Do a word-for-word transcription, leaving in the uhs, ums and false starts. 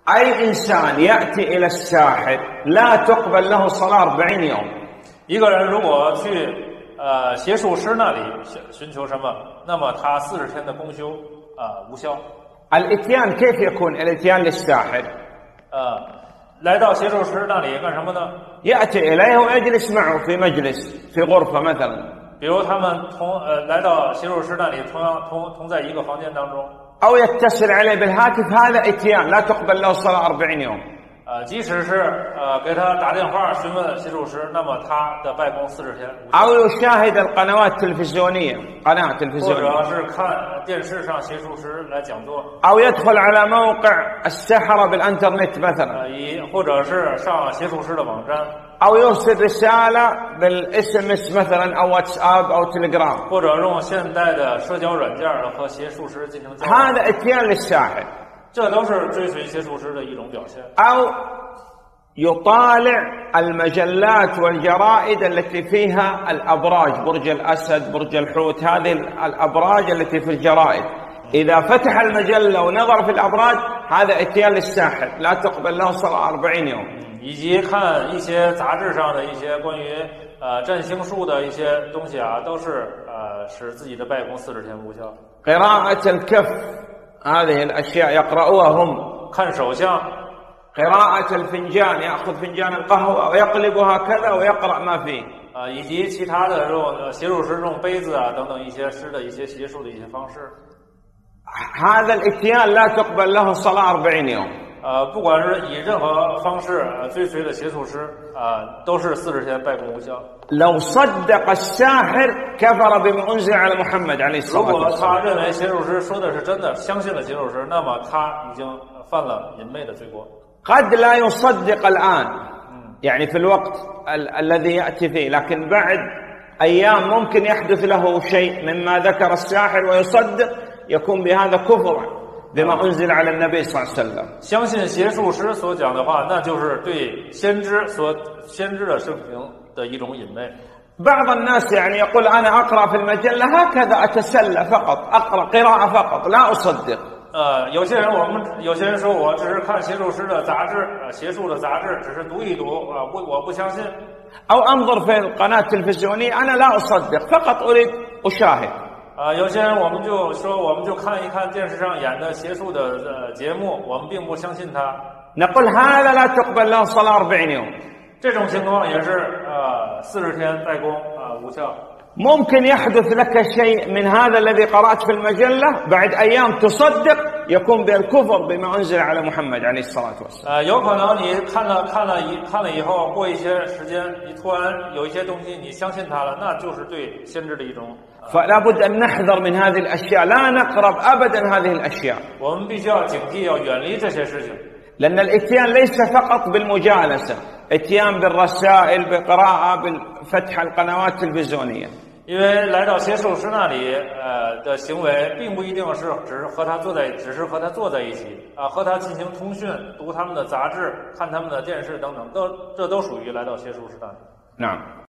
أي إنسان يأتي إلى الساحر لا تقبل له صلاة أربعين يوم。 一个人如果去呃邪术师那里寻求什么，那么他四十天的公修啊、呃、无效。 الإتيان كيف يكون الإتيان للساحر؟ 呃，来到邪术师那里干什么呢？ يأتي إليه ويجلس معه في مجلس في غرفة مثلا。 比如他们同呃来到邪术师那里，同样同同在一个房间当中。 أو يتصل عليه بالهاتف هذا إتيان لا تقبل له صلاة أربعين يوم。 呃，即使是呃给他打电话询问邪术师，那么他的拜功四十天。 أو يشاهد القنوات التلفزيونية قناة 或 تلفزيونية 者是看电视上邪术师来讲座。 أو يدخل على موقع السحرة بالإنترنت مثلا 呃，以或者是上邪术师的网站。 أو يرسل رسالة بالاس ام اس مثلا أو واتساب أو تليجرام 或者用现代的社交软件和邪术师进行交流。 هذا إتيان للساحر. 这都是追随邪术师的一种表现。 أو يطالع المجلات والجرائد التي فيها الأبراج برج الأسد برج الحوت هذه الأبراج التي في الجرائد إذا فتح المجلة ونظر في الأبراج هذا إتيان للساحر لا تقبل له صلاة أربعين يوم. 以及看一些杂志上的一些关于呃占星术的一些东西啊，都是呃使自己的拜功四十天无效。 قراءة الكف هذه الأشياء يقرؤوها هم. 看手相。 قراءة الفنجان يأخذ فنجان القهوة ويقلبها كذا ويقرأ ما فيه. 啊，以及其他的这种邪术师这种杯子啊等等一些诗的一些邪术的一些方式。 هذا الإتيان لا تقبل له صلاة أربعين يوم. 呃，不管是以任何方式呃追随的邪术师啊、呃，都是四十天拜功无效。 لو صدق الساحر كفر بما أنزل على محمد عليه الصلاة والسلام. 如果他认为邪术师说的是真的，相信了邪术师，那么他已经犯了淫昧的罪过。 قد لا يصدق الآن يعني في الوقت ال الذي يأتي فيه لكن بعد أيام ممكن يحدث له شيء مما ذكر الساحر ويصدق يكون بهذا كفر بما أنزل على النبي صلى الله عليه وسلم. 相信邪术师所讲的话，那就是对先知所先知的生平的一种隐昧。 بعض الناس يعني يقول أنا أقرأ في المجلة هكذا أتسلى فقط أقرأ قراءة فقط لا أصدق. 呃，有些人我们有些人说我只是看邪术师的杂志，呃，邪术的杂志，只是读一读啊，不，我不相信。 أو أنظر في القناة التلفزيونية أنا لا أصدق فقط أريد أشاهد. 啊，有些人我们就说我们就看一看电视上演的邪术的呃节目，我们并不相信他。 نقول هذا لا تقبل له صلاة أربعين يوم. 这种情况也是呃四十天拜功啊、呃、无效。 ممكن يحدث لك شيء من هذا الذي قرأت في المجلة بعد أيام تصدق يكون بالكفر بما أنزل على محمد عليه الصلاة والسلام. 呃，有可能你看了看了一看了以后，过一些时间，你突然有一些东西你相信它了，那就是对先知的一种。 فلا بد أن نحذر من هذه الأشياء لا نقرب أبدا هذه الأشياء. 我们必须要警惕，要远离这些事情。 لأن الإتيان ليس فقط بالمجالسة، إتيان بالرسائل بقراءة بفتح القنوات التلفزيونية. 因为来到邪术师那里，呃的行为，并不一定是只是和他坐在，只是和他坐在一起啊，和他进行通讯、读他们的杂志、看他们的电视等等，都这都属于来到邪术师那里。 نعم.